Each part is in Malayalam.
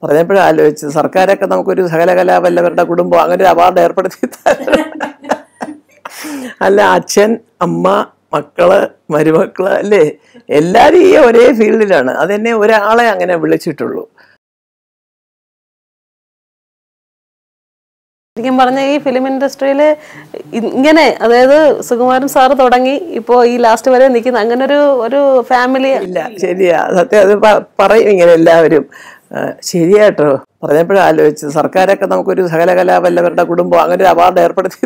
പറഞ്ഞപ്പോഴും ആലോചിച്ചു, സർക്കാരൊക്കെ നമുക്കൊരു സകലകലാവല്ലവരുടെ കുടുംബം അങ്ങനെ ഒരു അവാർഡ് ഏർപ്പെടുത്തി അല്ല, അച്ഛൻ, അമ്മ, മക്കള്, മരുമക്കള് അല്ലേ, എല്ലാവരും ഈ ഒരേ ഫീൽഡിലാണ്. അതെന്നെ ഒരാളെ അങ്ങനെ വിളിച്ചിട്ടുള്ളൂ. ശരിക്കും പറഞ്ഞ ഈ ഫിലിം ഇൻഡസ്ട്രിയിൽ ഇങ്ങനെ, അതായത് സുകുമാരൻ സാറ് തുടങ്ങി ഇപ്പോൾ ഈ ലാസ്റ്റ് വരെ നിൽക്കുന്ന അങ്ങനെ ഒരു ഫാമിലി ഇല്ല. ശരിയാ, സത്യം. അത് പറയും ഇങ്ങനെ എല്ലാവരും. ശരിയാട്ടോ. പറഞ്ഞപ്പോഴും ആലോചിച്ചു, സർക്കാരൊക്കെ നമുക്കൊരു സകലകലാവല്ലവരുടെ കുടുംബം അങ്ങനെ ഒരു അവാർഡ് ഏർപ്പെടുത്തി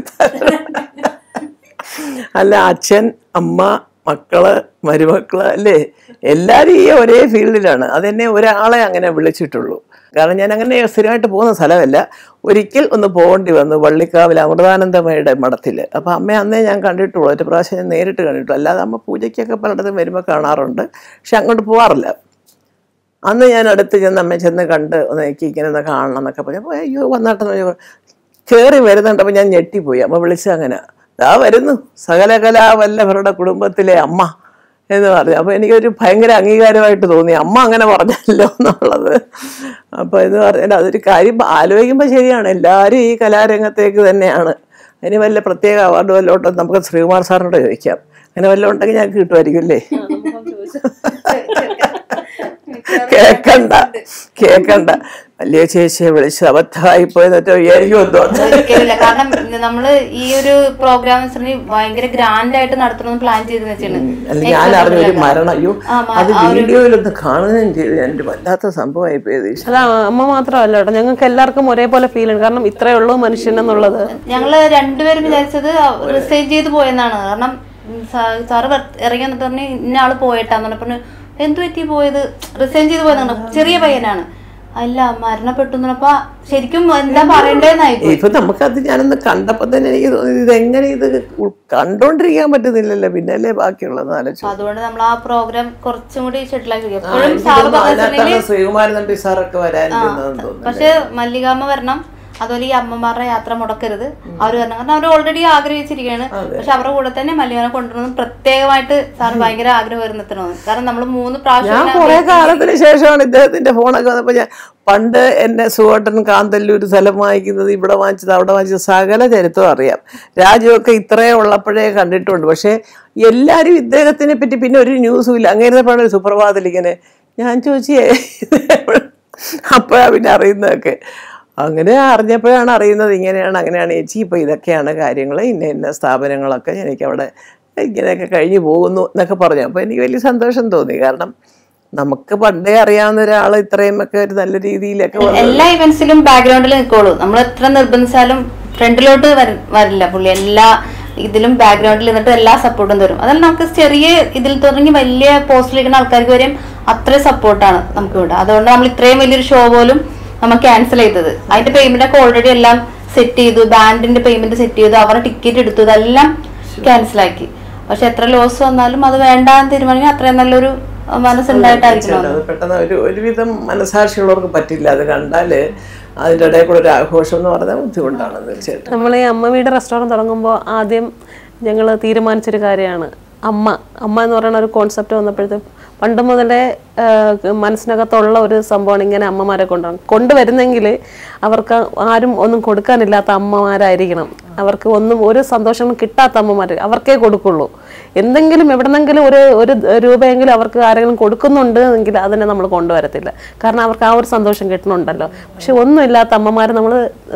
അല്ല, അച്ഛൻ, അമ്മ, മക്കള്, മരുമക്കള് അല്ലേ, എല്ലാവരും ഈ ഒരേ ഫീൽഡിലാണ്. അതെന്നെ ഒരാളെ അങ്ങനെ വിളിച്ചിട്ടുള്ളൂ. കാരണം ഞാൻ അങ്ങനെ സ്ഥിരമായിട്ട് പോകുന്ന സ്ഥലമല്ല. ഒരിക്കൽ ഒന്ന് പോകേണ്ടി വന്നു വള്ളിക്കാവിൽ അമൃതാനന്ദമയുടെ മഠത്തിൽ. അപ്പോൾ അമ്മ അന്നേ ഞാൻ കണ്ടിട്ടുള്ളൂ, ഒരു പ്രാവശ്യം ഞാൻ നേരിട്ട് കണ്ടിട്ടുള്ളൂ. അല്ലാതെ അമ്മ പൂജയ്ക്കൊക്കെ പലയിടത്തും വരുമ്പോൾ കാണാറുണ്ട്, പക്ഷെ അങ്ങോട്ട് പോകാറില്ല. അന്ന് ഞാൻ അടുത്ത് ചെന്ന് അമ്മ ചെന്ന് കണ്ട് ഒന്ന് ഇങ്ങനെ ഒന്ന് കാണണം എന്നൊക്കെ പറഞ്ഞപ്പോൾ അയ്യോ വന്നാട്ടെന്ന് കയറി വരുന്നുണ്ട്. അപ്പോൾ ഞാൻ ഞെട്ടിപ്പോയി. അമ്മ വിളിച്ചത് അങ്ങനെ, ദാ വരുന്നു സകലകലാവല്ലഭരുടെ കുടുംബത്തിലെ അമ്മ എന്ന് പറഞ്ഞു. അപ്പോൾ എനിക്കൊരു ഭയങ്കര അംഗീകാരമായിട്ട് തോന്നി, അമ്മ അങ്ങനെ പറഞ്ഞല്ലോ എന്നുള്ളത്. അപ്പോൾ എന്ന് പറഞ്ഞാൽ അതൊരു കാര്യം ആലോചിക്കുമ്പോൾ ശരിയാണ്, എല്ലാവരും ഈ കലാരംഗത്തേക്ക് തന്നെയാണ്. അതിന് വല്ല പ്രത്യേക അവാർഡ് വല്ലതും നമുക്ക് ശ്രീകുമാർ സാറിനോട് ചോദിക്കാം. അങ്ങനെ വല്ലതും ഉണ്ടെങ്കിൽ ഞങ്ങൾക്ക് കിട്ടുമായിരിക്കും അല്ലേ? കേക്കണ്ട വലിയ ചേച്ചിയെ വിളിച്ച് അബദ്ധമായി പോയെന്നോ വിചാരിക്കുമോ? കാരണം നമ്മള് ഈ ഒരു പ്രോഗ്രാം ഭയങ്കര ഗ്രാൻഡ് ആയിട്ട് നടത്തണമെന്ന് പ്ലാൻ ചെയ്ത് വെച്ചാണ്. അല്ല, ഞാൻ അറിഞ്ഞ ഒരു മരണം, അയ്യോ അത് വീഡിയോയിലൊന്ന് കാണുകയും ചെയ്ത് എൻ്റെ വല്ലാത്ത സംഭവമായി പോയത്. അതാ അമ്മ മാത്രമല്ല കേട്ടോ, ഞങ്ങൾക്ക് എല്ലാവർക്കും ഒരേപോലെ ഫീൽ ഉണ്ട്. കാരണം ഇത്രയേ ഉള്ളൂ മനുഷ്യൻ എന്നുള്ളത്. ഞങ്ങള് രണ്ടുപേരും വിചാരിച്ചത് റിസൈൻ ചെയ്ത് പോയെന്നാണ്. കാരണം സാറ് ഇറങ്ങി വന്നിട്ട് പറഞ്ഞ് ഇന്ന ആള് പോയിട്ടാന്ന് പറഞ്ഞു. എന്തു പറ്റി പോയത്? റിസൈൻ ചെയ്ത് പോയതാണ്. ചെറിയ പയ്യനാണ്. അല്ല, മരണപ്പെട്ടു എന്നപ്പോ ശരിക്കും എന്താ പറയണ്ടേന്നായി. ഇപ്പൊ നമുക്കത് ഞാനൊന്ന് കണ്ടപ്പോ തന്നെ എനിക്ക് തോന്നി, ഇതെങ്ങനെ ഇത് കണ്ടോണ്ടിരിക്കാൻ പറ്റുന്നില്ലല്ലോ, പിന്നെ അല്ലേ ബാക്കിയുള്ളത് ആലോചിച്ചു. അതുകൊണ്ട് നമ്മൾ ആ പ്രോഗ്രാം കുറച്ചും കൂടി ഷെഡിലാക്കി. ശ്രീകുമാരൻ നമ്പി സാറൊക്കെ വരാനിരുന്നതെന്ന് തോന്നുന്നു. പക്ഷെ മല്ലികാമ്മ വരണം, അതുപോലെ ഈ അമ്മമാരുടെ യാത്ര മുടക്കരുത് അവർ വരണം. കാരണം അവർ ഓൾറെഡി ആഗ്രഹിച്ചിരിക്കുകയാണ്. പക്ഷെ അവരുടെ കൂടെ തന്നെ മല്ലികാനെ കൊണ്ടുവരണം പ്രത്യേകമായിട്ട് സാറ് ഭയങ്കര ആഗ്രഹം വരുന്നെത്തണമെന്ന്. കാരണം നമ്മൾ 3 പ്രാവശ്യം കുറെ കാലത്തിന് ശേഷമാണ് ഇദ്ദേഹത്തിന്റെ ഫോണൊക്കെ വന്നപ്പോ ഞാൻ പണ്ട് എന്നെ സുവേട്ടൻ കാന്തല്ലൂർ സ്ഥലം വാങ്ങിക്കുന്നത്, ഇവിടെ വാങ്ങിച്ചത്, അവിടെ വാങ്ങിച്ചത്, സകല ചരിത്രം അറിയാം. രാജുവൊക്കെ ഇത്രേ ഉള്ളപ്പോഴേ കണ്ടിട്ടുണ്ട്. പക്ഷെ എല്ലാവരും ഇദ്ദേഹത്തിനെ പറ്റി പിന്നെ ഒരു ന്യൂസും ഇല്ല. അങ്ങനെ പറഞ്ഞ സുപ്രഭാതത്തിൽ ഇങ്ങനെ ഞാൻ ചോദിച്ചേ അപ്പോഴാണ് പിന്നെ അറിയുന്നതൊക്കെ. അങ്ങനെ അറിഞ്ഞപ്പോഴാണ് അറിയുന്നത് ഇങ്ങനെയാണ് അങ്ങനെയാണ് ചേച്ചി, ഇപ്പോൾ ഇതൊക്കെയാണ് കാര്യങ്ങൾ, ഇന്ന സ്ഥാപനങ്ങളൊക്കെ എനിക്കവിടെ ഇങ്ങനെയൊക്കെ കഴിഞ്ഞു പോകുന്നു എന്നൊക്കെ പറഞ്ഞു. അപ്പോൾ എനിക്ക് വലിയ സന്തോഷം തോന്നി. കാരണം നമുക്ക് പണ്ടേ അറിയാവുന്ന ഒരാൾ ഇത്രയും ഒക്കെ ഒരു നല്ല രീതിയിലൊക്കെ എല്ലാ ഇവന്റ്സിലും ബാക്ക്ഗ്രൗണ്ടിൽ നിൽക്കുള്ളൂ. നമ്മൾ എത്ര നിർബന്ധിച്ചാലും ഫ്രണ്ടിലോട്ട് വരില്ല പുള്ളി. എല്ലാ ഇതിലും ബാക്ക്ഗ്രൗണ്ടിൽ നിന്നിട്ട് എല്ലാ സപ്പോർട്ടും തരും. അതല്ല നമുക്ക് ചെറിയ ഇതിൽ തുടങ്ങി വലിയ പോസ്റ്റിലിരിക്കുന്ന ആൾക്കാർക്ക് വരെയും അത്രയും സപ്പോർട്ടാണ് നമുക്ക് ഇവിടെ. അതുകൊണ്ട് നമ്മൾ ഇത്രയും വലിയൊരു ഷോ പോലും നമ്മൾ ക്യാൻസൽ ചെയ്തത്. അതിന്റെ പേയ്മെന്റ് ഒക്കെ ഓൾറെഡി എല്ലാം സെറ്റ് ചെയ്തു, ബാൻഡിന്റെ പേയ്മെന്റ് സെറ്റ് ചെയ്തു, അവരുടെ ടിക്കറ്റ് എടുത്തു, ഇതെല്ലാം ക്യാൻസൽ ആക്കി. പക്ഷെ എത്ര ലോസ് വന്നാലും അത് വേണ്ടാന്ന് തീരുമാനിക്കാൻ അത്രയും നല്ലൊരു മനസ്സുണ്ടായിട്ടായിരിക്കണം. പെട്ടെന്ന് ഒരുവിധം മനസാക്ഷിയുള്ളവർക്ക് പറ്റില്ല. അത് കണ്ടാല് അതിൻ്റെ ഇടയിൽ കൂടെ ഒരു ആഘോഷം എന്ന് പറഞ്ഞാൽ ബുദ്ധിമുട്ടാണ് തീർച്ചയായിട്ടും. നമ്മൾ ഈ അമ്മ വീട് റെസ്റ്റോറൻറ്റ് തുടങ്ങുമ്പോൾ ആദ്യം ഞങ്ങൾ തീരുമാനിച്ചൊരു കാര്യമാണ് അമ്മ എന്ന് പറയുന്ന ഒരു കോൺസെപ്റ്റ് വന്നപ്പോഴത്തേക്കും പണ്ട് മുതലേ മനസ്സിനകത്തുള്ള ഒരു സംഭവമാണ് ഇങ്ങനെ അമ്മമാരെ കൊണ്ടുവരുന്നെങ്കിൽ അവർക്ക് ആരും ഒന്നും കൊടുക്കാനില്ലാത്ത അമ്മമാരായിരിക്കണം. അവർക്ക് ഒരു സന്തോഷം കിട്ടാത്ത അമ്മമാർ അവർക്കേ കൊടുക്കുള്ളൂ. എന്തെങ്കിലും എവിടെന്നെങ്കിലും ഒരു രൂപയെങ്കിലും അവർക്ക് ആരെങ്കിലും കൊടുക്കുന്നുണ്ട് എങ്കിൽ അതിനെ നമ്മൾ കൊണ്ടുവരത്തില്ല. കാരണം അവർക്ക് ആ ഒരു സന്തോഷം കിട്ടണുണ്ടല്ലോ. പക്ഷെ ഒന്നുമില്ലാത്ത അമ്മമാരെ നമ്മൾ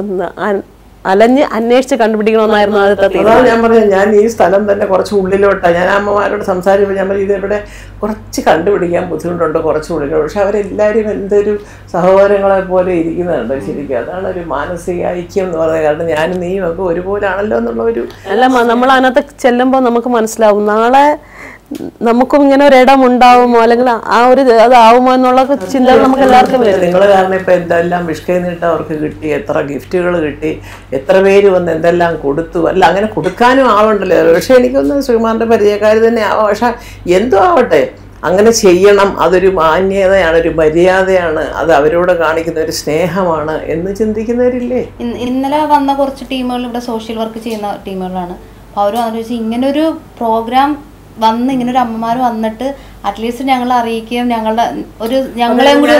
അലഞ്ഞ് അന്വേഷിച്ച് കണ്ടുപിടിക്കണമെന്നായിരുന്നു ആദ്യത്തെ തീരുമാനം. ഞാൻ പറഞ്ഞു, ഞാൻ ഈ സ്ഥലം തന്നെ കുറച്ച് ഉള്ളിലോട്ടാണ്. ഞാൻ അമ്മമാരോട് സംസാരിച്ചപ്പോൾ ഞാൻ പറഞ്ഞു ഇതിവിടെ കുറച്ച് കണ്ടുപിടിക്കാൻ ബുദ്ധിമുട്ടുണ്ട്, കുറച്ച് ഉള്ളിലോട്ട്. പക്ഷെ അവരെല്ലാവരും എന്തൊരു സഹോദരങ്ങളെ പോലെ ഇരിക്കുന്നുണ്ട് ശരിക്കും. അതാണ് ഒരു മാനസിക ഐക്യം എന്ന് പറയുന്നത്. കാരണം ഞാനും നീയും ഒക്കെ ഒരുപോലാണല്ലോ എന്നുള്ള ഒരു അല്ല, നമ്മൾ അതിനകത്ത് ചെല്ലുമ്പോൾ നമുക്ക് മനസ്സിലാവും നാളെ നമുക്കും ഇങ്ങനെ ഒരിടം ഉണ്ടാവുമോ, അല്ലെങ്കിൽ ആ ഒരു അതാവുമോ എന്നുള്ള ചിന്തകൾ നമുക്ക് എല്ലാവർക്കും വരും. നിങ്ങൾ കാരണം ഇപ്പം എന്തെല്ലാം വിഷ്കൈന്നിട്ട് അവർക്ക് കിട്ടി, എത്ര ഗിഫ്റ്റുകൾ കിട്ടി, എത്ര പേര് വന്ന് എന്തെല്ലാം കൊടുത്തു. അല്ല, അങ്ങനെ കൊടുക്കാനും ആളുണ്ടല്ലോ. പക്ഷെ എനിക്കൊന്ന് ശ്രീകുമാറിൻ്റെ പരിചയക്കാർ തന്നെ ആവാം. പക്ഷെ എന്തോ ആവട്ടെ, അങ്ങനെ ചെയ്യണം, അതൊരു മാന്യതയാണ്, ഒരു മര്യാദയാണ്, അത് അവരോട് കാണിക്കുന്ന ഒരു സ്നേഹമാണ് എന്ന് ചിന്തിക്കുന്നവരില്ലേ. ഇന്നലെ വന്ന കുറച്ച് ടീമുകൾ ഇവിടെ സോഷ്യൽ വർക്ക് ചെയ്യുന്ന ടീമുകളാണ്. അപ്പോൾ അവർ വന്നിട്ട് ഇങ്ങനൊരു പ്രോഗ്രാം വന്ന് ഇങ്ങനൊരു അമ്മമാർ വന്നിട്ട് അറ്റ്ലീസ്റ്റ് ഞങ്ങൾ അറിയിക്കുകയും ഞങ്ങളുടെ ഞങ്ങളെയും കൂടി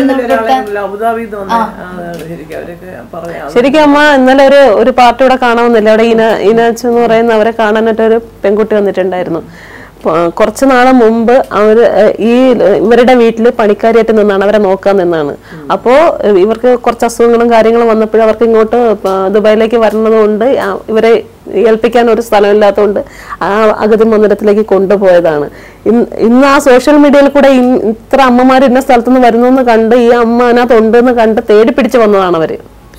ശരിക്കും അമ്മ ഇന്നലെ ഒരു പാർട്ടി ഇവിടെ കാണാമെന്നില്ല. അവിടെ ഇനാച്ച് എന്ന് പറയുന്ന അവരെ കാണാനായിട്ട് ഒരു പെൺകുട്ടി വന്നിട്ടുണ്ടായിരുന്നു. കുറച്ചു നാളെ മുമ്പ് ഇവരുടെ വീട്ടിൽ പണിക്കാരിയായിട്ട് നിന്നാണ്, അവരെ നോക്കാൻ നിന്നാണ്. അപ്പോൾ ഇവർക്ക് കുറച്ച് അസുഖങ്ങളും കാര്യങ്ങളും വന്നപ്പോഴും അവർക്ക് ഇങ്ങോട്ട് ദുബായിലേക്ക് വരുന്നത് കൊണ്ട് ഇവരെ ഏൽപ്പിക്കാൻ ഒരു സ്ഥലമില്ലാത്തതുകൊണ്ട് ആ അഗതി മന്ദിരത്തിലേക്ക് കൊണ്ടുപോയതാണ്. ഇന്ന് ആ സോഷ്യൽ മീഡിയയിൽ കൂടെ ഇത്ര അമ്മമാർ ഇന്ന സ്ഥലത്തുനിന്ന് വരുന്നു എന്ന് കണ്ട് ഈ അമ്മ അതിനകത്ത് ഉണ്ടെന്ന് കണ്ട് തേടി പിടിച്ച് വന്നതാണ് അവര്.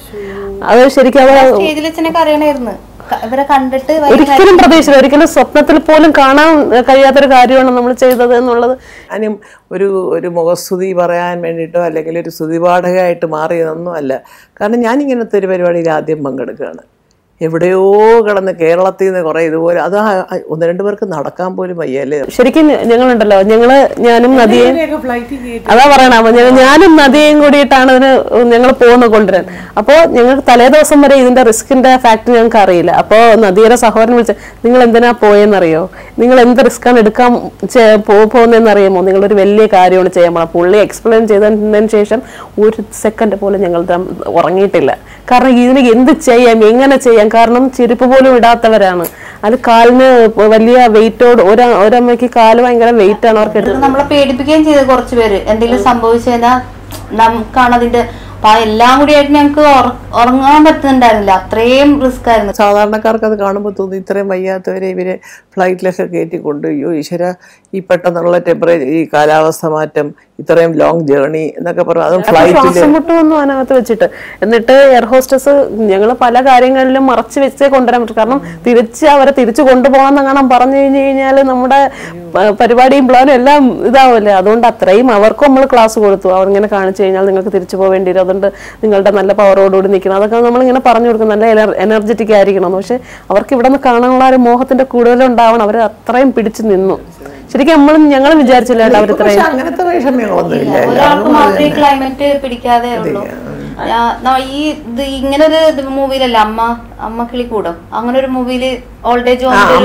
അത് ശരിക്കും അറിയണമായിരുന്നു. ഇവരെ കണ്ടിട്ട് ഒരിക്കലും പ്രതീക്ഷിച്ചില്ല, ഒരിക്കലും സ്വപ്നത്തിൽ പോലും കാണാൻ കഴിയാത്തൊരു കാര്യമാണ് നമ്മൾ ചെയ്തത് എന്നുള്ളത്. ഞാനും ഒരു മുഖസ്തുതി പറയാൻ വേണ്ടിയിട്ടോ അല്ലെങ്കിൽ ഒരു സ്തുതിപാഠകമായിട്ട് മാറിയതൊന്നും അല്ല. കാരണം ഞാനിങ്ങനത്തെ ഒരു പരിപാടിയിൽ ആദ്യം പങ്കെടുക്കുകയാണ്. എവിടെയോ കിടന്ന് കേരളത്തിൽ നിന്ന് കുറെ ഇതുപോലെ അത് 1-2 പേർക്ക് നടക്കാൻ പോലും വയ്യല്ലേ. ശരിക്കും ഞങ്ങളുണ്ടല്ലോ, ഞാനും നദിയും അതാ പറയണ, ഞാനും നദിയും കൂടിയിട്ടാണ് ഇതിന് ഞങ്ങൾ പോകുന്നത് കൊണ്ടുവരാൻ. അപ്പോൾ ഞങ്ങൾക്ക് തലേ ദിവസം വരെ ഇതിന്റെ റിസ്കിന്റെ ഫാക്ട് ഞങ്ങൾക്ക് അറിയില്ല. അപ്പോൾ നദിയുടെ സഹോദരൻ വിളിച്ച്, നിങ്ങൾ എന്തിനാ പോയെന്നറിയോ, നിങ്ങൾ എന്ത് റിസ്ക്കാണ് എടുക്കാൻ പോകുന്നതെന്ന് അറിയാമോ, നിങ്ങളൊരു വലിയ കാര്യമാണ് ചെയ്യാൻ പോകണം. പുള്ളി എക്സ്പ്ലെയിൻ ചെയ്തതിന് ശേഷം 1 സെക്കൻഡ് പോലും ഞങ്ങൾ ഉറങ്ങിയിട്ടില്ല. കാരണം ഇതിന് എന്ത് ചെയ്യാം, എങ്ങനെ ചെയ്യാം, കാരണം ചെരുപ്പ് പോലും ഇടാത്തവരാണ്. അത് കാലിന് വലിയ വെയിറ്റോട്, ഒരമ്മയ്ക്ക് കാല് ഭയങ്കര വെയിറ്റ് ആണ് അവർക്ക് എടുത്തത്. നമ്മളെ പേടിപ്പിക്കുകയും ചെയ്ത് കുറച്ച് പേര്. എന്തെങ്കിലും സംഭവിച്ചു കഴിഞ്ഞാൽ നമുക്കാണ് അതിന്റെ എല്ലാം കൂടി ആയിട്ട് ഞങ്ങൾക്ക് ഉറങ്ങാൻ പറ്റുന്നുണ്ടായിരുന്നില്ല, അത്രയും റിസ്ക് ആയിരുന്നു. സാധാരണക്കാർക്ക് അത് കാണുമ്പോൾ തോന്നി ഇത്രയും വയ്യാത്തവരെ ഇവരെ ഫ്ലൈറ്റിലൊക്കെ കയറ്റി കൊണ്ടുപോയോ ഈശ്വര, ഈ പെട്ടെന്നുള്ള ടെമ്പറേച്ചർ, ഈ കാലാവസ്ഥ മാറ്റം, ഇത്രയും ലോങ് ജേർണി എന്നൊക്കെ പറഞ്ഞു. അതും ഫ്ലൈറ്റിൽ മുട്ടുവന്നു അതിനകത്ത് വെച്ചിട്ട്. എന്നിട്ട് എയർ ഹോസ്റ്റസ് ഞങ്ങൾ പല കാര്യങ്ങളിലും മറച്ചു വെച്ചേ കൊണ്ടുവരാൻ പറ്റും. കാരണം അവരെ തിരിച്ചു കൊണ്ടുപോകണം എന്നങ്ങനെ പറഞ്ഞു കഴിഞ്ഞാൽ നമ്മുടെ പരിപാടിയും പ്ലാനും എല്ലാം ഇതാവില്ലേ. അതുകൊണ്ട് അത്രയും അവർക്കും നമ്മൾ ക്ലാസ് കൊടുത്തു. അവരിങ്ങനെ കാണിച്ചു കഴിഞ്ഞാൽ നിങ്ങൾക്ക് തിരിച്ചു പോവേണ്ടി വരും, അതുകൊണ്ട് നിങ്ങളുടെ നല്ല പവറോടുകൂടി നിൽക്കണം, അതൊക്കെ നമ്മളിങ്ങനെ പറഞ്ഞു കൊടുക്കും. നല്ല എനർജറ്റിക് ആയിരിക്കണം. പക്ഷെ അവർക്ക് ഇവിടെ നിന്ന് കാണാനുള്ള ഒരു മോഹത്തിന്റെ കൂടുതലുണ്ടാവണം. അവർ അത്രയും പിടിച്ചു നിന്നു. ശരിക്കും ഞങ്ങൾ വിചാരിച്ചില്ല അവർ ഇത്രയും. അങ്ങനത്തെ വിഷമങ്ങളൊന്നുമില്ല. ക്ലൈമറ്റ് പിടിക്കാതെ ഉള്ളൂ. ഇങ്ങനെ ഒരു മൂവിയിലല്ല അമ്മ കിളിക്കൂടം, അങ്ങനെ ഒരു മൂവിയില് ഓൾഡേജ്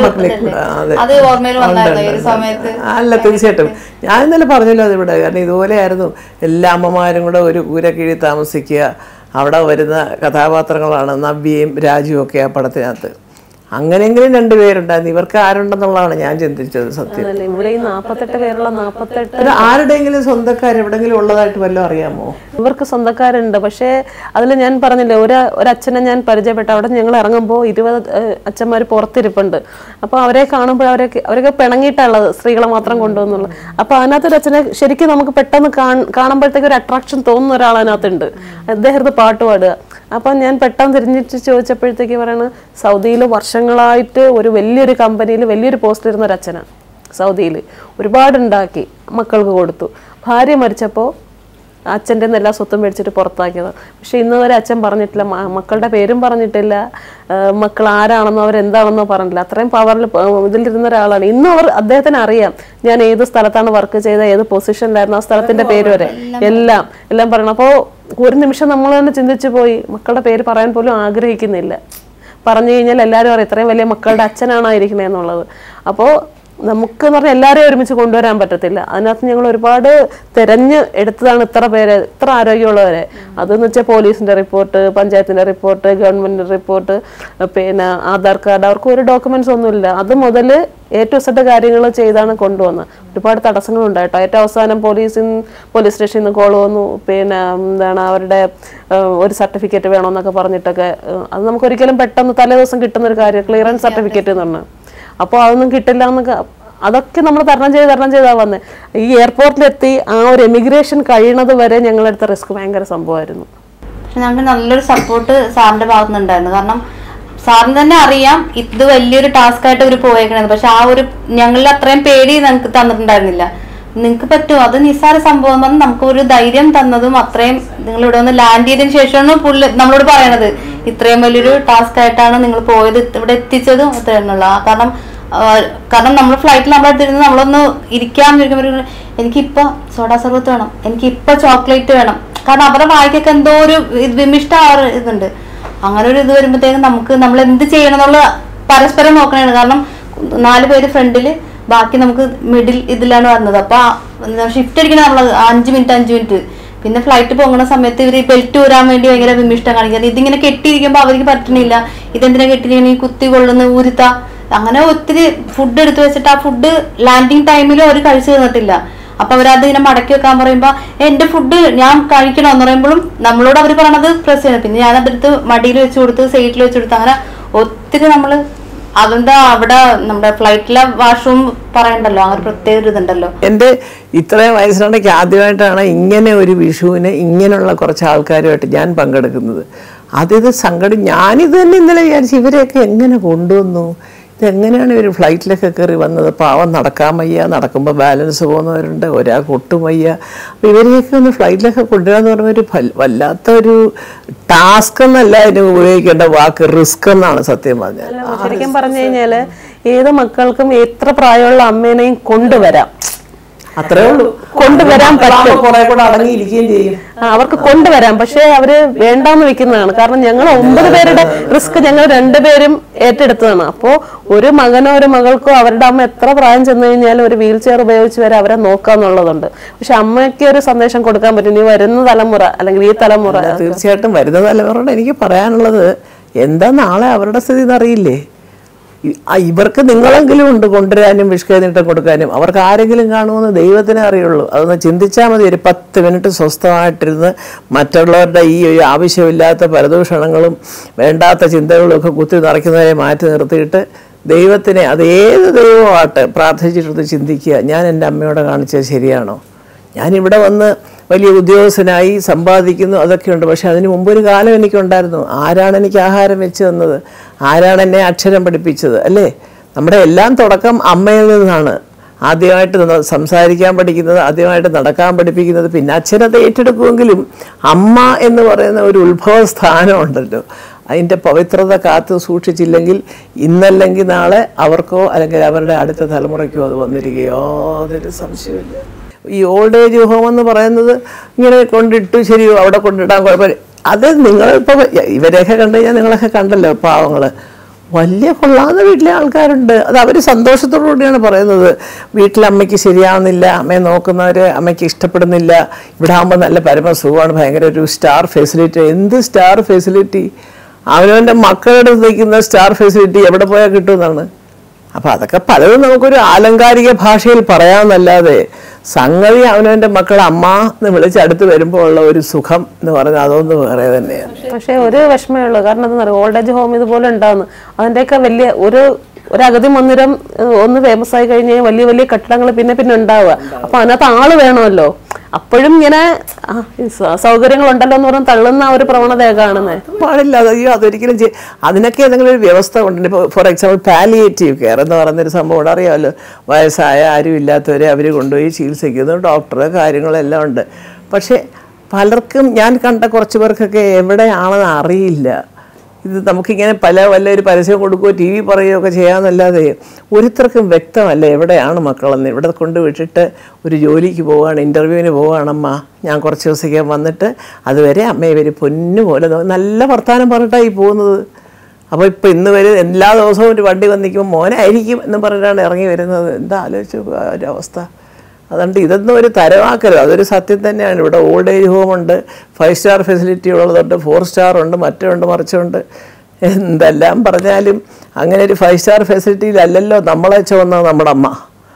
അത് ഓർമ്മയിൽ വന്നായിരുന്നു ഈ ഒരു സമയത്ത്. അല്ല, തീർച്ചയായിട്ടും ഞാൻ ഇന്നലെ പറഞ്ഞല്ലോ അതിവിടെ. കാരണം ഇതുപോലെയായിരുന്നു. എല്ലാ അമ്മമാരും കൂടെ ഒരു കൂര കീഴിൽ താമസിക്കുക. അവിടെ വരുന്ന കഥാപാത്രങ്ങളാണ് നവ്യയും രാജുവും ഒക്കെ ആ പടത്തിനകത്ത്. അങ്ങനെയെങ്കിലും 2 പേരുണ്ടായിരുന്നു. ഇവർക്ക് ആരുണ്ടെന്നുള്ളതാണ് ഞാൻ ചിന്തിച്ചത്. സത്യം ഇവിടെ 48 പേരുള്ള 48 ആരുടെയെങ്കിലും സ്വന്തക്കാർ എവിടെങ്കിലും ഉള്ളതായിട്ട് വല്ലതും അറിയാമോ? ഇവർക്ക് സ്വന്തക്കാരുണ്ട്. പക്ഷേ അതിൽ ഞാൻ പറഞ്ഞില്ലേ, ഒരു അച്ഛനെ ഞാൻ പരിചയപ്പെട്ടു. അവിടെ ഞങ്ങൾ ഇറങ്ങുമ്പോൾ 20 അച്ഛന്മാർ പുറത്തിരിപ്പുണ്ട്. അപ്പോൾ അവരെ കാണുമ്പോൾ അവരൊക്കെ പിണങ്ങിയിട്ടുള്ളത്, സ്ത്രീകളെ മാത്രം കൊണ്ടുവന്നുള്ളത്. അപ്പോൾ അതിനകത്തൊരു അച്ഛനെ ശരിക്കും നമുക്ക് പെട്ടെന്ന് കാണുമ്പോഴത്തേക്ക് ഒരു അട്രാക്ഷൻ തോന്നുന്ന ഒരാൾ അതിനകത്തുണ്ട്. അദ്ദേഹത്തെ പാട്ട് പാടുക. അപ്പം ഞാൻ പെട്ടെന്ന് തിരിഞ്ഞിട്ട് ചോദിച്ചപ്പോഴത്തേക്ക് പറയുന്നത്, സൗദിയിൽ വർഷങ്ങളായിട്ട് ഒരു വലിയൊരു കമ്പനിയിൽ വലിയൊരു പോസ്റ്റിലിരുന്ന ഒരു അച്ഛനാണ്. സൗദിയിൽ ഒരുപാടുണ്ടാക്കി മക്കൾക്ക് കൊടുത്തു. ഭാര്യ മരിച്ചപ്പോൾ അച്ഛൻ്റെ എല്ലാ സ്വത്തും മേടിച്ചിട്ട് പുറത്താക്കിയത്. പക്ഷെ ഇന്ന് വരെ അച്ഛൻ പറഞ്ഞിട്ടില്ല, മക്കളുടെ പേരും പറഞ്ഞിട്ടില്ല, മക്കൾ ആരാണെന്നോ അവരെന്താണെന്നോ പറഞ്ഞിട്ടില്ല. അത്രയും പവറിൽ ഇതിലിരുന്ന ഒരാളാണ്. ഇന്നും അദ്ദേഹത്തിന് അറിയാം ഞാൻ ഏത് സ്ഥലത്താണ് വർക്ക് ചെയ്ത, ഏത് പൊസിഷനിലായിരുന്നു, ആ സ്ഥലത്തിന്റെ പേര് വരെ എല്ലാം പറയണം. അപ്പോൾ ഒരു നിമിഷം നമ്മൾ തന്നെ ചിന്തിച്ചു പോയി, മക്കളുടെ പേര് പറയാൻ പോലും ആഗ്രഹിക്കുന്നില്ല. പറഞ്ഞു കഴിഞ്ഞാൽ എല്ലാവരും അറിയാം ഇത്രയും വലിയ മക്കളുടെ അച്ഛനാണോ ഇരിക്കണേ എന്നുള്ളത്. അപ്പോൾ നമുക്കെന്ന് പറഞ്ഞാൽ എല്ലാവരെയും ഒരുമിച്ച് കൊണ്ടുവരാൻ പറ്റത്തില്ല. അതിനകത്ത് ഞങ്ങൾ ഒരുപാട് തിരഞ്ഞ് എടുത്തതാണ് ഇത്ര പേരെ, ഇത്ര ആരോഗ്യമുള്ളവരെ. അതെന്ന് വെച്ചാൽ പോലീസിന്റെ റിപ്പോർട്ട്, പഞ്ചായത്തിന്റെ റിപ്പോർട്ട്, ഗവൺമെന്റിന്റെ റിപ്പോർട്ട്, പിന്നെ ആധാർ കാർഡ്, അവർക്ക് ഒരു ഡോക്യുമെന്റ്സ് ഒന്നുമില്ല. അത് മുതൽ A to Z കാര്യങ്ങൾ ചെയ്താണ് കൊണ്ടുവന്നത്. ഒരുപാട് തടസ്സങ്ങളുണ്ടായിട്ടോ. ഏറ്റവും അവസാനം പോലീസ് സ്റ്റേഷനിൽ നിന്ന് കോൾ വന്നു, പിന്നെ എന്താണ് അവരുടെ ഒരു സർട്ടിഫിക്കറ്റ് വേണമെന്നൊക്കെ പറഞ്ഞിട്ടൊക്കെ. അത് നമുക്കൊരിക്കലും പെട്ടെന്ന് തലേ ദിവസം കിട്ടുന്ന ഒരു കാര്യം, ക്ലിയറൻസ് സർട്ടിഫിക്കറ്റ് എന്ന് പറഞ്ഞാൽ. അപ്പോൾ അതൊന്നും കിട്ടില്ല എന്നൊക്കെ, അതൊക്കെ നമ്മൾ തരണം ചെയ്താ വന്നത്. ഈ എയർപോർട്ടിലെത്തി ആ ഒരു എമിഗ്രേഷൻ കഴിയുന്നത് വരെ ഞങ്ങളെടുത്ത റിസ്ക് ഭയങ്കര സംഭവമായിരുന്നു. പക്ഷെ ഞങ്ങൾക്ക് നല്ലൊരു സപ്പോർട്ട് സാറിന്റെ ഭാഗത്തുനിന്നുണ്ടായിരുന്നു. കാരണം സാറിന് തന്നെ അറിയാം ഇത് വലിയൊരു ടാസ്ക് ആയിട്ട് അവർ പോയേക്കണത്. പക്ഷെ ആ ഒരു ഞങ്ങളിൽ അത്രയും പേടി ഞങ്ങൾക്ക് തന്നിട്ടുണ്ടായിരുന്നില്ല. നിങ്ങൾക്ക് പറ്റുമോ, അത് നിസ്സാര സംഭവം പറഞ്ഞ് നമുക്ക് ഒരു ധൈര്യം തന്നതും അത്രയും. നിങ്ങൾ ഇവിടെ ഒന്ന് ലാൻഡ് ചെയ്തതിനു ശേഷമാണ് പുള്ളി നമ്മളോട് പറയണത് ഇത്രയും വലിയൊരു ടാസ്ക് ആയിട്ടാണ് നിങ്ങൾ പോയത്, ഇവിടെ എത്തിച്ചതും അത്രയാണുള്ള. കാരണം നമ്മൾ ഫ്ലൈറ്റിൽ നമ്മളെടുത്തിരുന്ന് നമ്മളൊന്ന് ഇരിക്കാമെന്ന് ചോദിക്കുമ്പോൾ എനിക്കിപ്പോ സോഡാ സർബത്ത് വേണം, എനിക്കിപ്പോ ചോക്ലേറ്റ് വേണം. കാരണം അവരുടെ വായിക്കൊക്കെ എന്തോ ഒരു വിമിഷ്ട ഇതുണ്ട്. അങ്ങനെ ഒരു ഇത് വരുമ്പോഴത്തേക്കും നമ്മൾ എന്ത് ചെയ്യണം എന്നുള്ള പരസ്പരം നോക്കണതാണ്. കാരണം 4 പേര് ഫ്രണ്ടില് ബാക്കി നമുക്ക് മിഡിൽ ഇതിലാണ് വന്നത്. അപ്പൊ ഷിഫ്റ്റ് അടിക്കണം നമ്മൾ 5 മിനിറ്റ്. പിന്നെ ഫ്ലൈറ്റ് പോകുന്ന സമയത്ത് ഇവര് ബെൽറ്റ് ഊരാൻ വേണ്ടി ഭയങ്കര വിമിഷ്ടം കാണിക്കുന്നത്. ഇതിങ്ങനെ കെട്ടിയിരിക്കുമ്പോൾ അവർക്ക് പറ്റണില്ല. ഇതെന്തിനാ കെട്ടിയിരിക്കണ, ഈ കുത്തി കൊള്ളുന്ന ഊരുത്ത, അങ്ങനെ ഒത്തിരി ഫുഡ് എടുത്തു വെച്ചിട്ട് ആ ഫുഡ് ലാൻഡിങ് ടൈമിലും അവർ കഴിച്ചു തന്നിട്ടില്ല. അപ്പൊ അവരത് ഇങ്ങനെ മടക്കി വെക്കാൻ പറയുമ്പോ എന്റെ ഫുഡ് ഞാൻ കഴിക്കണമെന്ന് പറയുമ്പോഴും നമ്മളോട് അവർ പറയണത് പ്രസ് ചെയ്യണം. പിന്നെ ഞാൻ അതെടുത്ത് മടിയിൽ വെച്ച് കൊടുത്ത് സൈഡിൽ വെച്ച് കൊടുത്ത് അങ്ങനെ ഒത്തിരി നമ്മള് അതുകൊണ്ട് അവിടെ നമ്മുടെ ഫ്ലൈറ്റിലെ വാഷ്റൂം പറയണ്ടല്ലോ, അങ്ങനെ പ്രത്യേക ഒരു ഇതുണ്ടല്ലോ. എൻ്റെ ഇത്രയും വയസ്സിനിടയ്ക്ക് ആദ്യമായിട്ടാണ് ഇങ്ങനെ ഒരു വിഷുവിന് ഇങ്ങനെയുള്ള കുറച്ച് ആൾക്കാരുമായിട്ട് ഞാൻ പങ്കെടുക്കുന്നത്. അതിത് സങ്കടം. ഞാനിത് തന്നെ ഇന്നലെ വിചാരിച്ചു, ഇവരെയൊക്കെ എങ്ങനെ കൊണ്ടുവന്നു, ഇതെങ്ങനെയാണ് ഇവർ ഫ്ലൈറ്റിലൊക്കെ കയറി വന്നത്? പാവം നടക്കാൻ വയ്യ, നടക്കുമ്പോൾ ബാലൻസ് പോകുന്നവരുണ്ട്, ഒരാൾക്ക് ഒട്ടും വയ്യ. അപ്പോൾ ഇവരെയൊക്കെ ഒന്ന് ഫ്ലൈറ്റിലൊക്കെ കൊണ്ടുവരാന്ന് പറയുമ്പോൾ ഒരു വല്ലാത്തൊരു ടാസ്ക് എന്നല്ല അതിന് ഉപയോഗിക്കേണ്ട വാക്ക്, റിസ്ക് എന്നാണ് സത്യം പറഞ്ഞാൽ. ശരിക്കും പറഞ്ഞു കഴിഞ്ഞാല് ഏത് മക്കൾക്കും എത്ര പ്രായമുള്ള അമ്മേനെയും കൊണ്ടുവരാം, അത്രേ ഉള്ളൂ. കൊണ്ടുവരാൻ പറ്റും, കുറെ കൂടെ അടങ്ങിയിരിക്കുകയും ചെയ്യും. അവർക്ക് കൊണ്ടുവരാം. പക്ഷെ അവര് വേണ്ടാന്ന് വെക്കുന്നതാണ്. കാരണം ഞങ്ങൾ 9 പേരുടെ റിസ്ക് ഞങ്ങൾ 2 പേരും ഏറ്റെടുത്തതാണ്. അപ്പോൾ ഒരു മകനോ ഒരു മകൾക്കോ അവരുടെ അമ്മ എത്ര പ്രായം ചെന്ന് കഴിഞ്ഞാലും ഒരു വീൽ ചെയർ ഉപയോഗിച്ച് വരെ അവരെ നോക്കാന്നുള്ളതുണ്ട്. പക്ഷെ അമ്മയ്ക്ക് ഒരു സന്ദേശം കൊടുക്കാൻ പറ്റും, ഇനി വരുന്ന തലമുറ അല്ലെങ്കിൽ ഈ തലമുറ. തീർച്ചയായിട്ടും വരുന്ന തലമുറയോട് എനിക്ക് പറയാനുള്ളത്, എന്താ നാളെ അവരുടെ സ്ഥിതി എന്നറിയില്ലേ? ഇവർക്ക് നിങ്ങളെങ്കിലും ഉണ്ട് കൊണ്ടുവരാനും വിഷ്കേന്നിട്ട് കൊടുക്കാനും. അവർക്ക് ആരെങ്കിലും കാണുമെന്ന് ദൈവത്തിനെ അറിയുള്ളൂ. അതൊന്ന് ചിന്തിച്ചാൽ മതി. ഒരു 10 മിനിറ്റ് സ്വസ്ഥമായിട്ടിരുന്ന് മറ്റുള്ളവരുടെ ഈ ആവശ്യമില്ലാത്ത പരദൂഷണങ്ങളും വേണ്ടാത്ത ചിന്തകളും ഒക്കെ കുത്തി നിറയ്ക്കുന്നവരെ മാറ്റി നിർത്തിയിട്ട് ദൈവത്തിനെ, അത് ഏത് ദൈവമാകട്ടെ, പ്രാർത്ഥിച്ചിട്ട് ചിന്തിക്കുക, ഞാൻ എൻ്റെ അമ്മയോടെ കാണിച്ചത് ശരിയാണോ? ഞാനിവിടെ വന്ന് വലിയ ഉദ്യോഗസ്ഥനായി സമ്പാദിക്കുന്നു, അതൊക്കെയുണ്ട്. പക്ഷെ അതിന് മുമ്പൊരു കാലം എനിക്കുണ്ടായിരുന്നു. ആരാണ് എനിക്ക് ആഹാരം വെച്ച് തന്നത്? ആരാണ് എന്നെ അക്ഷരം പഠിപ്പിച്ചത്? അല്ലേ? നമ്മുടെ എല്ലാം തുടക്കം അമ്മയിൽ നിന്നാണ്. ആദ്യമായിട്ട് സംസാരിക്കാൻ പഠിക്കുന്നത്, ആദ്യമായിട്ട് നടക്കാൻ പഠിപ്പിക്കുന്നത്. പിന്നെ അച്ഛനത് ഏറ്റെടുക്കുമെങ്കിലും അമ്മ എന്ന് പറയുന്ന ഒരു ഉത്ഭവ സ്ഥാനമുണ്ടല്ലോ, അതിൻ്റെ പവിത്രത കാത്തു സൂക്ഷിച്ചില്ലെങ്കിൽ ഇന്നല്ലെങ്കിൽ നാളെ അവർക്കോ അല്ലെങ്കിൽ അവരുടെ അടുത്ത തലമുറയ്ക്കോ അത് വന്നിരിക്കുകയോ യാതൊരു സംശയമില്ല. ഈ ഓൾഡ് ഏജ് ഹോം എന്ന് പറയുന്നത് ഇങ്ങനെ കൊണ്ടിട്ടു, ശരിയോ അവിടെ കൊണ്ടിടാൻ കുഴപ്പമില്ല. അത് നിങ്ങളിപ്പോൾ ഇവരെയൊക്കെ കണ്ടു കഴിഞ്ഞാൽ നിങ്ങളൊക്കെ കണ്ടല്ലോ, പാവങ്ങൾ വലിയ കൊള്ളാവുന്ന വീട്ടിലെ ആൾക്കാരുണ്ട്. അത് അവർ സന്തോഷത്തോടു കൂടിയാണ് പറയുന്നത്. വീട്ടിലമ്മയ്ക്ക് ശരിയാവുന്നില്ല, അമ്മയെ നോക്കുന്നവർ അമ്മയ്ക്ക് ഇഷ്ടപ്പെടുന്നില്ല, ഇവിടെ ആകുമ്പോൾ നല്ല പരമസുഖമാണ്, ഭയങ്കര ഒരു സ്റ്റാർ ഫെസിലിറ്റി. എന്ത് സ്റ്റാർ ഫെസിലിറ്റി? അവനവൻ്റെ മക്കളുടെ നിൽക്കുന്ന സ്റ്റാർ ഫെസിലിറ്റി എവിടെ പോയാൽ കിട്ടുമെന്നാണ്. അപ്പം അതൊക്കെ പലതും നമുക്കൊരു ആലങ്കാരിക ഭാഷയിൽ പറയാമെന്നല്ലാതെ സംഗതി അവനവൻ്റെ മക്കളെ അമ്മ എന്ന് വിളിച്ച് അടുത്ത് വരുമ്പോൾ ഉള്ള ഒരു സുഖം എന്ന് പറഞ്ഞാൽ അതൊന്ന് വേറെ തന്നെയാണ്. പക്ഷെ ഒരു വിഷമേ ഉള്ളൂ. കാരണം എന്താ പറയുക, ഓൾഡ് ഏജ് ഹോം ഇതുപോലെ ഉണ്ടാകുന്നു. അതിൻ്റെയൊക്കെ വലിയ ഒരു അഗതി മന്ദിരം ഒന്ന് ഫേമസ് ആയി കഴിഞ്ഞാൽ വലിയ വലിയ കെട്ടിടങ്ങൾ പിന്നെ ഉണ്ടാവുക. അപ്പൊ അതിനകത്ത് ആള് വേണമല്ലോ. അപ്പോഴും ഇങ്ങനെ സൗകര്യങ്ങളുണ്ടല്ലോ എന്ന് പറഞ്ഞാൽ തള്ളുന്ന ഒരു പ്രവണതയെ കാണുന്നത് പാടില്ല. അയ്യോ, അതൊരിക്കലും അതിനൊക്കെ ഏതെങ്കിലും ഒരു വ്യവസ്ഥ കൊണ്ടുണ്ട്. ഇപ്പോൾ ഫോർ എക്സാമ്പിൾ പാലിയേറ്റീവ് കെയർ എന്ന് പറയുന്നൊരു സംഭവം അറിയാമല്ലോ. വയസ്സായ ആരും ഇല്ലാത്തവരെ അവർ കൊണ്ടുപോയി ചികിത്സിക്കുന്നു, ഡോക്ടർ കാര്യങ്ങളെല്ലാം ഉണ്ട്. പക്ഷേ പലർക്കും, ഞാൻ കണ്ട കുറച്ച് പേർക്കൊക്കെ എവിടെയാണെന്ന് അറിയില്ല. ഇത് നമുക്കിങ്ങനെ വല്ലൊരു പരസ്യം കൊടുക്കുകയോ TV പറയുകയോ ഒക്കെ ചെയ്യാമെന്നല്ലാതെ ഒരുത്തർക്കും വ്യക്തമല്ല എവിടെയാണ് മക്കളെന്ന്. ഇവിടെ കൊണ്ടുവിട്ടിട്ട് ഒരു ജോലിക്ക് പോവുകയാണ്, ഇൻ്റർവ്യൂവിന് പോവുകയാണമ്മ, ഞാൻ കുറച്ച് ദിവസം വന്നിട്ട് അതുവരെ അമ്മ ഇവർ പൊന്നുപോലെ നല്ല വർത്തമാനം പറഞ്ഞിട്ടാണ് ഈ പോകുന്നത്. അപ്പോൾ ഇപ്പോൾ ഇന്ന് വരെ എല്ലാ ദിവസവും ഒരു വണ്ടി വന്നിരിക്കുമ്പോൾ മോനായിരിക്കും എന്ന് പറഞ്ഞിട്ടാണ് ഇറങ്ങി വരുന്നത്. എന്താ ആലോചിച്ച് ഒരവസ്ഥ. അതുകൊണ്ട് ഇതൊന്നും ഒരു തരവാക്കരുത്. അതൊരു സത്യം തന്നെയാണ്. ഇവിടെ ഓൾഡ് ഏജ് ഹോം ഉണ്ട്, 5 സ്റ്റാർ ഫെസിലിറ്റി ഉള്ളതുണ്ട്, 4 സ്റ്റാർ ഉണ്ട്, മറ്റുണ്ട് മറിച്ചുണ്ട്. എന്തെല്ലാം പറഞ്ഞാലും അങ്ങനെ ഒരു 5 സ്റ്റാർ ഫെസിലിറ്റിയിലല്ലല്ലോ നമ്മളെ ചുവന്നത് നമ്മുടെ അമ്മ.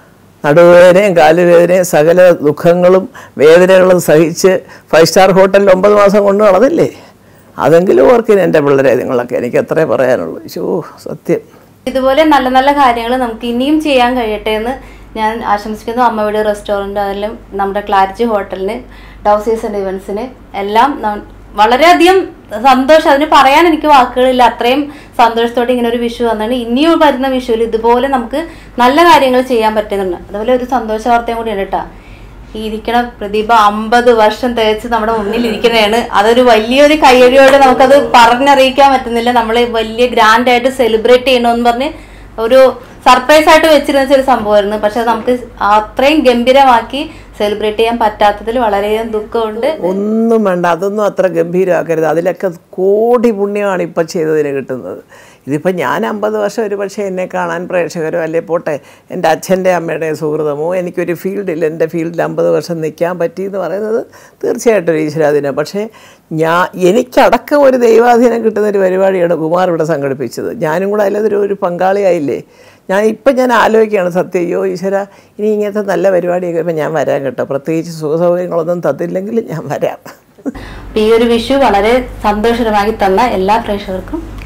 നടുവേദനയും കാലുവേദനയും സകല ദുഃഖങ്ങളും വേദനകളും സഹിച്ച് 5 സ്റ്റാർ ഹോട്ടലിൽ 9 മാസം കൊണ്ട് നടന്നില്ലേ? അതെങ്കിലും ഓർക്കിന് എൻ്റെ പിള്ളേരെ നിങ്ങളൊക്കെ. എനിക്ക് അത്രേ പറയാനുള്ളൂ. സത്യം. ഇതുപോലെ നല്ല നല്ല കാര്യങ്ങൾ നമുക്ക് ഇനിയും ചെയ്യാൻ കഴിയട്ടെ എന്ന് ഞാൻ ആശംസിക്കുന്നു. അമ്മയുടെ റെസ്റ്റോറൻറ്റ്, അതിലും നമ്മുടെ ക്ലാരിറ്റി ഹോട്ടലിന്, ഡൗസീസ് ആൻഡ് ഇവൻസിന് എല്ലാം വളരെയധികം സന്തോഷം. അതിന് പറയാൻ എനിക്ക് വാക്കുകളില്ല. അത്രയും സന്തോഷത്തോടെ ഇങ്ങനെ ഒരു വിഷു വന്നാണ്. ഇനിയും വരുന്ന വിഷുവിൽ ഇതുപോലെ നമുക്ക് നല്ല കാര്യങ്ങൾ ചെയ്യാൻ പറ്റുന്നുണ്ട്. അതുപോലെ ഒരു സന്തോഷ വാർത്തയും കൂടിയാണ് കേട്ടോ. ഈ ഇരിക്കണ പ്രതിഭ 50 വർഷം തികച്ച് നമ്മുടെ മുന്നിൽ ഇരിക്കുന്നതാണ്. അതൊരു വലിയൊരു കയ്യടിയോടെ നമുക്കത് പറഞ്ഞറിയിക്കാൻ പറ്റുന്നില്ല. നമ്മൾ വലിയ ഗ്രാൻഡായിട്ട് സെലിബ്രേറ്റ് ചെയ്യണമെന്ന് പറഞ്ഞ് ഒരു സർപ്രൈസ് ആയിട്ട് വെച്ചിരുന്ന ഒരു സംഭവമായിരുന്നു. പക്ഷെ നമുക്ക് അത്രയും ഗംഭീരമാക്കി സെലിബ്രേറ്റ് ചെയ്യാൻ പറ്റാത്തതിൽ വളരെയധികം ദുഃഖമുണ്ട്. ഒന്നും വേണ്ട, അതൊന്നും അത്ര ഗംഭീരമാക്കരുത്. അതിലൊക്കെ കോടി പുണ്യമാണ് ഇപ്പം ചെയ്തതിന് കിട്ടുന്നത്. ഇതിപ്പോൾ ഞാൻ 50 വർഷം ഒരു പക്ഷേ എന്നെ കാണാൻ പ്രേക്ഷകരോ അല്ലെ പോട്ടെ എൻ്റെ അച്ഛൻ്റെ അമ്മയുടെയും സുഹൃതമോ എനിക്കൊരു ഫീൽഡിൽ എൻ്റെ ഫീൽഡിൽ 50 വർഷം നിൽക്കാൻ പറ്റി എന്ന് പറയുന്നത് തീർച്ചയായിട്ടും ഒരു ഈശ്വരാധീനം. പക്ഷേ എനിക്കടക്കം ഒരു ദൈവാധീനം കിട്ടുന്നൊരു പരിപാടിയാണ് കുമാർ ഇവിടെ സംഘടിപ്പിച്ചത്. ഞാനും കൂടെ അതിലൊരു പങ്കാളിയായില്ലേ. ഞാൻ ആലോചിക്കുകയാണ് സത്യം, അയ്യോ ഈശ്വര ഇനി ഇങ്ങനത്തെ നല്ല പരിപാടിയൊക്കെ ഇപ്പം ഞാൻ വരാൻ കേട്ടോ, പ്രത്യേകിച്ച് സുഖസൗകര്യങ്ങളൊന്നും തന്നില്ലെങ്കിൽ ഞാൻ വരാം. ഈ ഒരു വിഷു വളരെ സന്തോഷകരമാക്കി തന്ന എല്ലാ പ്രേക്ഷകർക്കും